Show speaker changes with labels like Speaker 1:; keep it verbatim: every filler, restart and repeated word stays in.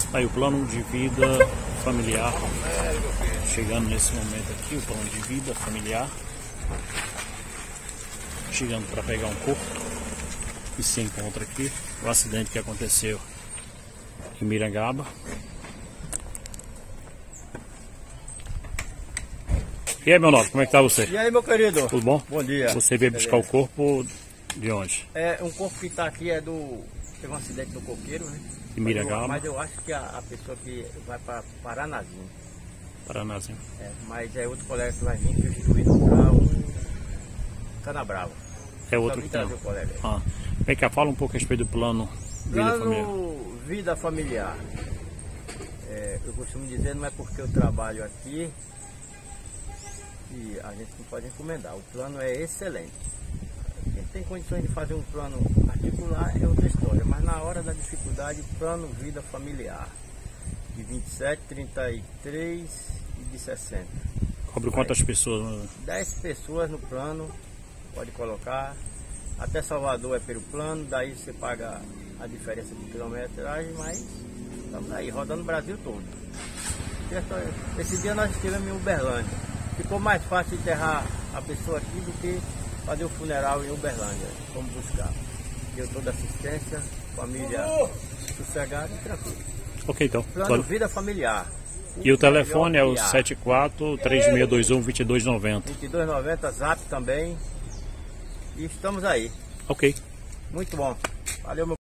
Speaker 1: Aí o plano de vida familiar, chegando nesse momento aqui, o plano de vida familiar, chegando para pegar um corpo que se encontra aqui, o acidente que aconteceu em Mirangaba. E aí, meu nobre, como é que tá você?
Speaker 2: E aí, meu querido?
Speaker 1: Tudo bom?
Speaker 2: Bom dia.
Speaker 1: Você veio buscar o corpo de onde?
Speaker 2: É, um corpo que está aqui é do... Teve um acidente do coqueiro, né?
Speaker 1: De Mirangaba.
Speaker 2: Mas eu, mas eu acho que a, a pessoa que vai para Paranazinho.
Speaker 1: Paranazinho.
Speaker 2: É, mas é outro colega que vai vir substituído para um Canabrava.
Speaker 1: É outro que tem.
Speaker 2: O colega.
Speaker 1: Ah. Vem cá, fala um pouco a respeito do plano vida
Speaker 2: Plano
Speaker 1: familiar.
Speaker 2: vida familiar. É, eu costumo dizer, não é porque eu trabalho aqui que a gente não pode encomendar. O plano é excelente. Quem tem condições de fazer um plano particular é outra história, mas na hora da dificuldade, plano vida familiar de vinte e sete, trinta e três e de sessenta.
Speaker 1: Cobre quantas pessoas?
Speaker 2: dez pessoas no plano, pode colocar. Até Salvador é pelo plano, daí você paga a diferença de quilometragem, mas estamos aí rodando o Brasil todo. Esse dia nós estivemos em Uberlândia. Ficou mais fácil enterrar a pessoa aqui do que fazer o funeral em Uberlândia. Vamos buscar. Deu toda assistência, família sossegada e tranquila.
Speaker 1: Ok, então.
Speaker 2: Plano
Speaker 1: Claro.
Speaker 2: vida familiar.
Speaker 1: E o telefone é o sete quatro, três seis dois um, dois dois nove zero.
Speaker 2: vinte e dois noventa, Zap também. E estamos aí.
Speaker 1: Ok.
Speaker 2: Muito bom. Valeu, meu